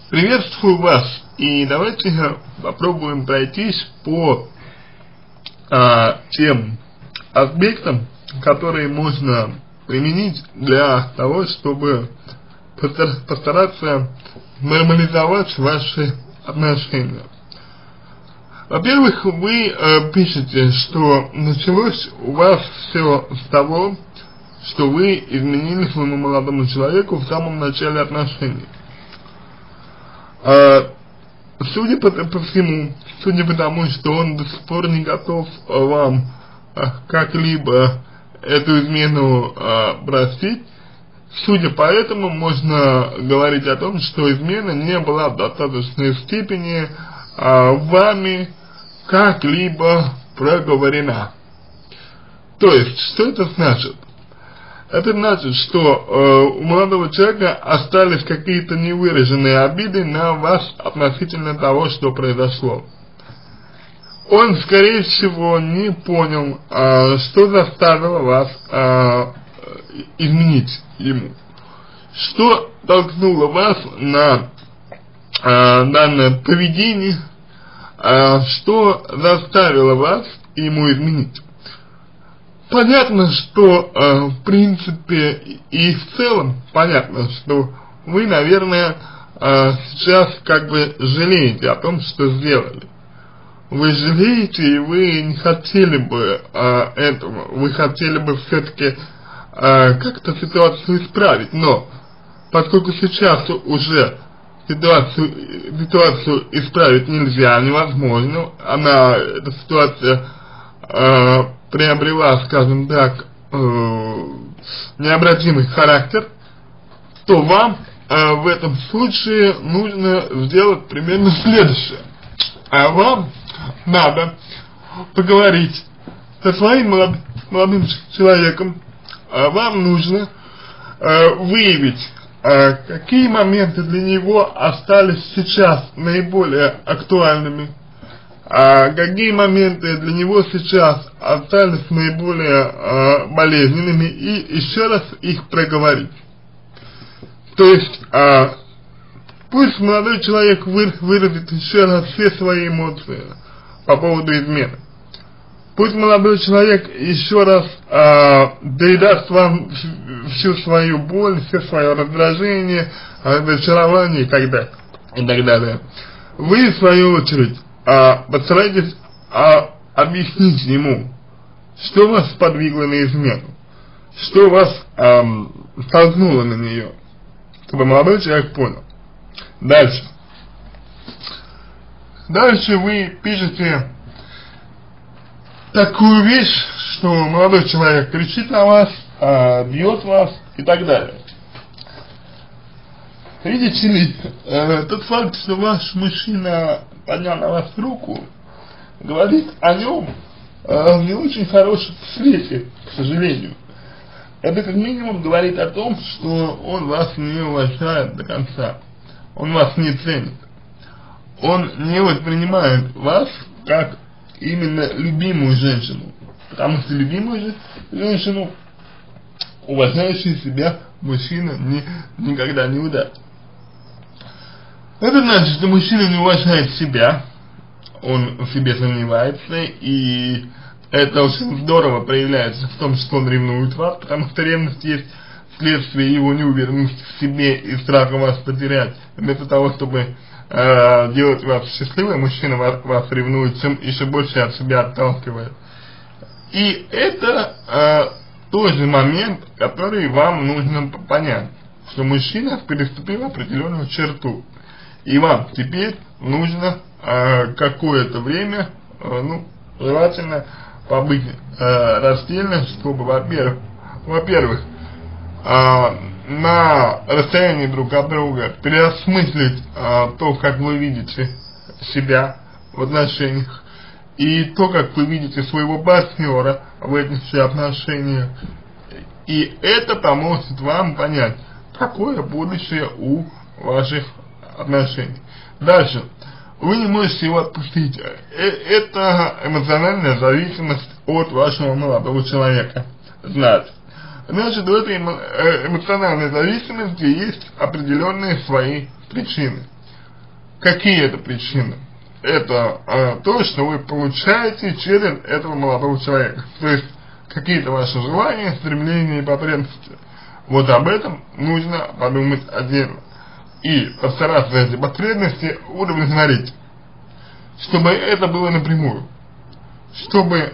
Приветствую вас, и давайте попробуем пройтись по тем аспектам, которые можно применить для того, чтобы постараться нормализовать ваши отношения. Во-первых, вы пишете, что началось у вас все с того, что вы изменили своему молодому человеку в самом начале отношений. Судя по всему, судя по тому, что он до сих пор не готов вам как-либо эту измену простить, судя по этому, можно говорить о том, что измена не была в достаточной степени вами как-либо проговорена. То есть, что это значит? Это значит, что у молодого человека остались какие-то невыраженные обиды на вас относительно того, что произошло. Он, скорее всего, не понял, что заставило вас изменить ему. Что толкнуло вас на данное поведение, что заставило вас ему изменить. Понятно, что в принципе и в целом понятно, что вы, наверное, сейчас как бы жалеете о том, что сделали. Вы жалеете, и вы не хотели бы этого, вы хотели бы все-таки как-то ситуацию исправить, но поскольку сейчас уже ситуацию исправить нельзя, невозможно, эта ситуация приобрела, скажем так, необратимый характер, то вам в этом случае нужно сделать примерно следующее. Вам надо поговорить со своим молодым человеком, вам нужно выявить, какие моменты для него остались сейчас наиболее актуальными, какие моменты для него сейчас остались наиболее болезненными, и еще раз их проговорить. То есть, пусть молодой человек выразит еще раз все свои эмоции по поводу измены. Пусть молодой человек еще раз передаст вам всю свою боль, все свое раздражение, разочарование и так далее. Вы, в свою очередь, постарайтесь объяснить ему, что вас сподвигло на измену, что вас столкнуло на нее, чтобы молодой человек понял. Дальше вы пишете такую вещь, что молодой человек кричит на вас, бьет вас и так далее. Видите ли, тот факт, что ваш мужчина поднял на вас руку, говорит о нем в не очень хорошем свете, к сожалению. Это как минимум говорит о том, что он вас не уважает до конца, он вас не ценит, он не воспринимает вас как именно любимую женщину, потому что любимую женщину уважающий себя мужчина никогда не ударит. Это значит, что мужчина не уважает себя, он в себе сомневается, и это очень здорово проявляется в том, что он ревнует вас, потому что ревность есть следствие его неуверенности в себе и страха вас потерять. Вместо того, чтобы делать вас счастливым, мужчина вас ревнует, чем еще больше от себя отталкивает. И это тоже момент, который вам нужно понять, что мужчина переступил определенную черту. И вам теперь нужно какое-то время, желательно побыть раздельно, чтобы, во-первых, на расстоянии друг от друга переосмыслить то, как вы видите себя в отношениях, и то, как вы видите своего партнера в этих же отношениях. И это поможет вам понять, какое будущее у ваших отношений. Дальше. Вы не можете его отпустить. Это эмоциональная зависимость от вашего молодого человека. Значит, в этой эмоциональной зависимости есть определенные свои причины. Какие это причины? Это то, что вы получаете через этого молодого человека. То есть какие-то ваши желания, стремления и потребности. Вот об этом нужно подумать отдельно. И постараться эти потребности удовлетворить. Чтобы это было напрямую. Чтобы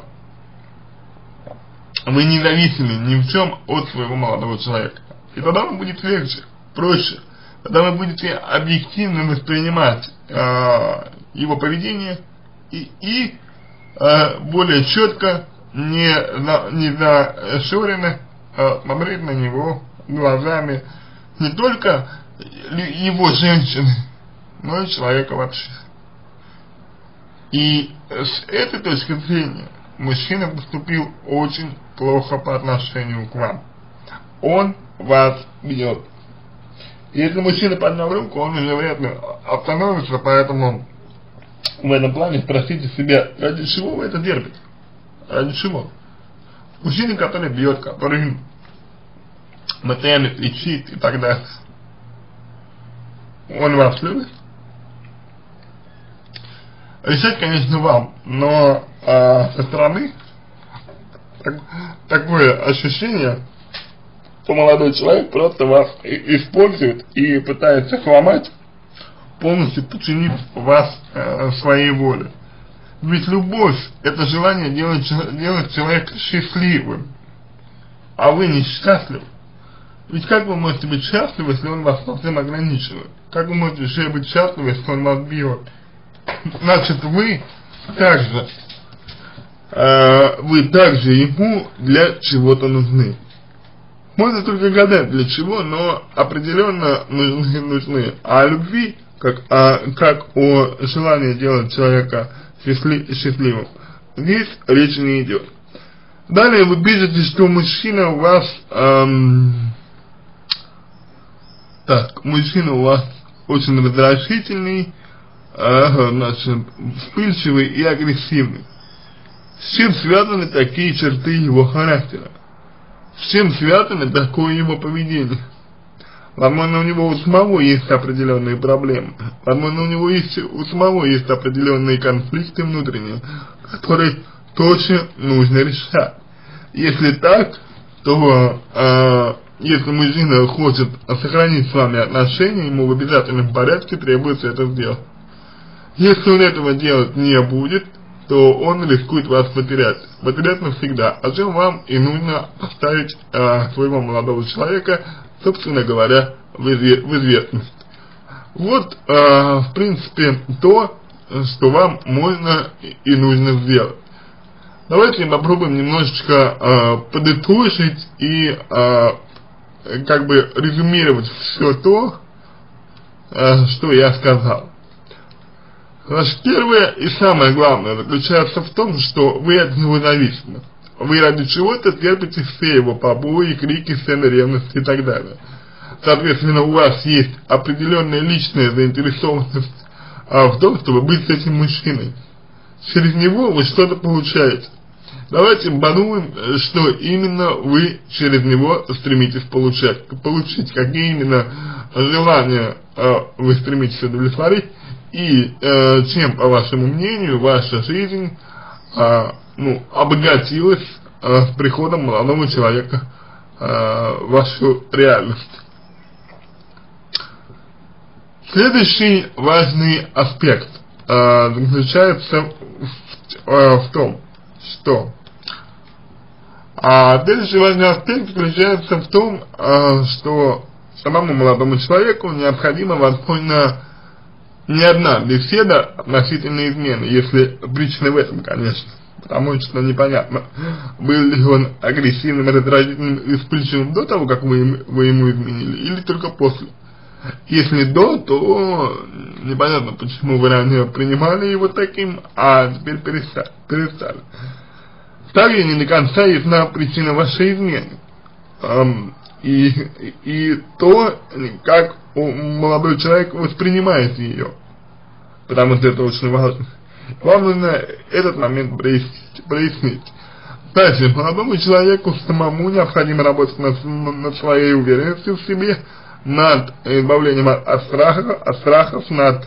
вы не зависели ни в чем от своего молодого человека. И тогда вам будет легче, проще. Тогда вы будете объективно воспринимать его поведение и более четко, не зашоренно смотреть на него глазами не только его женщины, но и человека вообще. И с этой точки зрения мужчина поступил очень плохо по отношению к вам. Он вас бьет. Если мужчина поднял руку, он уже вряд ли остановится, поэтому в этом плане спросите себя, ради чего вы это терпите? Ради чего? Мужчина, который бьет, который постоянно кричит и так далее, он вас любит? Решать, конечно, вам, но со стороны такое ощущение, что молодой человек просто вас использует и пытается сломать, полностью подчинив вас своей воле. Ведь любовь — это желание делать человека счастливым, а вы несчастливы. Ведь как вы можете быть счастливы, если он вас совсем ограничивает? Как вы можете еще быть счастливы, если он вас бьет? Значит, вы также ему для чего-то нужны. Можно только гадать для чего, но определенно нужны. А о любви, как о желании делать человека счастливым, здесь речи не идет. Далее вы пишете, что мужчина у вас очень раздражительный, вспыльчивый и агрессивный. С чем связаны такие черты его характера? С чем связано такое его поведение? Возможно, у него у самого есть определенные проблемы. Возможно, у него у самого есть определенные конфликты внутренние, которые точно нужно решать. Если так, то если мужчина хочет сохранить с вами отношения, ему в обязательном порядке требуется это сделать. Если он этого делать не будет, то он рискует вас потерять навсегда, о чем вам и нужно поставить своего молодого человека, собственно говоря, в известность. Вот, в принципе, то, что вам можно и нужно сделать. Давайте попробуем немножечко подытожить и как бы резюмировать все то, что я сказал. Значит, первое и самое главное заключается в том, что вы от него зависимы. Вы ради чего-то терпите все его побои, крики, сцены ревности и так далее. Соответственно, у вас есть определенная личная заинтересованность в том, чтобы быть с этим мужчиной. Через него вы что-то получаете. Давайте подумаем, что именно вы через него стремитесь получить, какие именно желания вы стремитесь удовлетворить, и чем, по вашему мнению, ваша жизнь обогатилась с приходом молодого человека в вашу реальность. Следующий важный аспект заключается в том, что самому молодому человеку необходима, возможно, не одна беседа относительно измены, если причина в этом, конечно, потому что непонятно, был ли он агрессивным, раздражительным и вспыльчивым до того, как вы ему изменили, или только после. Если до, то непонятно, почему вы ранее принимали его таким, а теперь перестали. Также не до конца ясна причина вашей измены. И то, как молодой человек воспринимает ее. Потому что это очень важно. Вам нужно этот момент прояснить. Дальше, молодому человеку самому необходимо работать над своей уверенностью в себе, над избавлением от страхов, над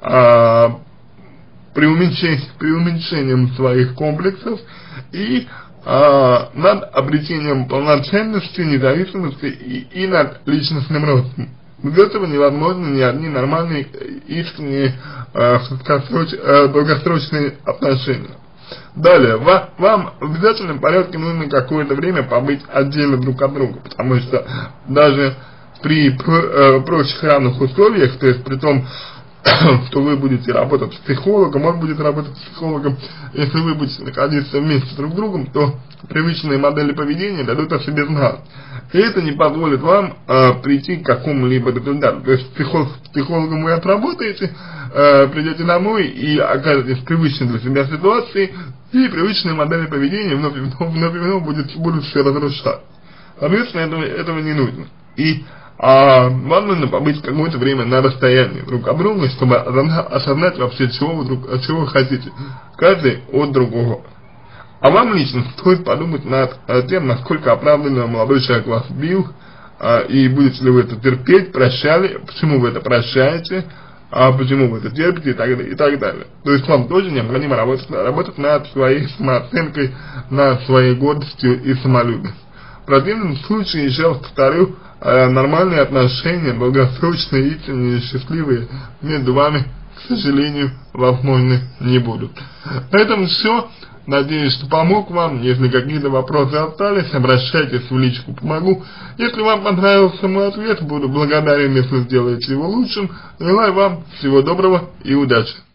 преуменьшением своих комплексов и над обретением полноценности, независимости и над личностным ростом. Без этого невозможно ни одни нормальные, искренние, долгосрочные отношения. Далее, вам в обязательном порядке нужно какое-то время побыть отдельно друг от друга, потому что даже при прочих равных условиях, то есть при том, что вы будете работать с психологом, он будет работать с психологом, если вы будете находиться вместе друг с другом, то привычные модели поведения дадут о себе знать. И это не позволит вам прийти к какому-либо результату. То есть с психологом вы отработаете, придете домой и окажетесь в привычной для себя ситуации, и привычные модели поведения вновь будут все разрушать. Соответственно, этого не нужно. И вам нужно побыть какое-то время на расстоянии друг от друга, чтобы осознать вообще, чего вы хотите, каждый от другого. А вам лично стоит подумать над тем, насколько оправданно молодой человек вас бил, и будете ли вы это терпеть, прощали, почему вы это прощаете, почему вы это терпите и так далее. То есть вам тоже необходимо работать над своей самооценкой, над своей гордостью и самолюбием. В противном случае, еще раз повторю, нормальные отношения, долгосрочные, искренние, счастливые между вами, к сожалению, возможны не будут. На этом все. Надеюсь, что помог вам. Если какие-то вопросы остались, обращайтесь в личку, помогу. Если вам понравился мой ответ, буду благодарен, если сделаете его лучшим. Желаю вам всего доброго и удачи.